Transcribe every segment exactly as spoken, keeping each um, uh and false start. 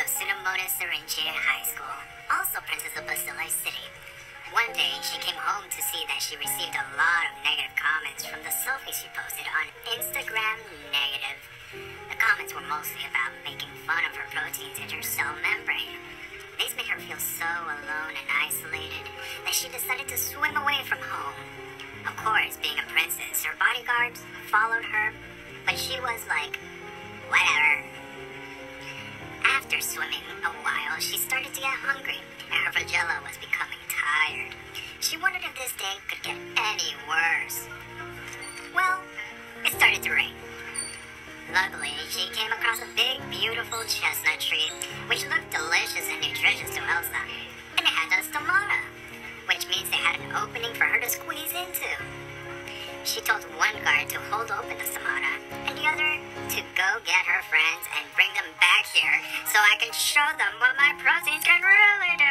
Tsunomoto Syringe High School, also Princess of Basili City. One day, she came home to see that she received a lot of negative comments from the selfie she posted on Instagram Negative. The comments were mostly about making fun of her proteins and her cell membrane. These made her feel so alone and isolated that she decided to swim away from home. Of course, being a princess, her bodyguards followed her, but she was like, whatever. After swimming a while, she started to get hungry, and her flagella was becoming tired. She wondered if this day could get any worse. Well, it started to rain. Luckily, she came across a big, beautiful chestnut tree, which looked delicious and nutritious to Elsa, and it had a stomata, which means they had an opening for her to squeeze into. She told one guard to hold open the stomata, and the other to go get her friends and bring them back here so I can show them what my proteins can really do.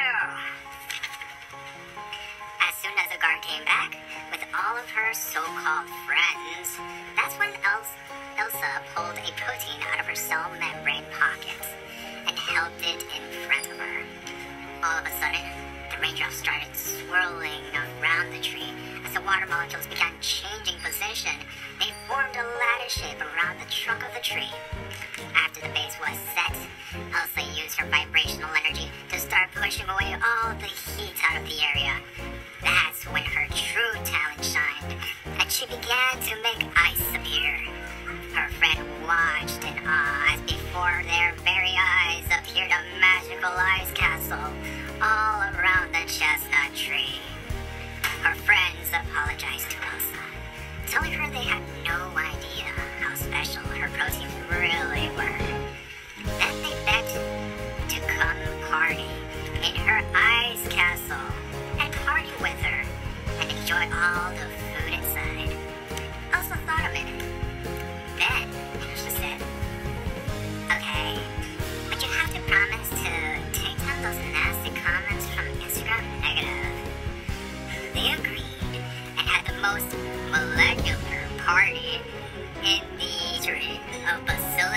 As soon as the guard came back with all of her so-called friends, that's when Elsa, Elsa pulled a protein out of her cell membrane pockets and held it in front of her. All of a sudden, the raindrops started swirling around the tree. As the water molecules began changing position, they formed a lattice shape around the trunk of the tree. After the base was set, Elsa used her vibrational energy to start pushing away all the heat out of the area. That's when her true talent shined, and she began to make ice appear. Her friend watched in awe as before their very eyes appeared a magical ice castle all around the chestnut tree. Her friends apologized to Elsa, telling her they had no idea how special her proteins really were. Then they begged to come party in her ice castle and party with her and enjoy all the food inside. Elsa thought a minute. Then she said, okay, but you have to promise to take down those nasty comments from Instagram Negative. They agreed and had the most molecular party in the history of Basili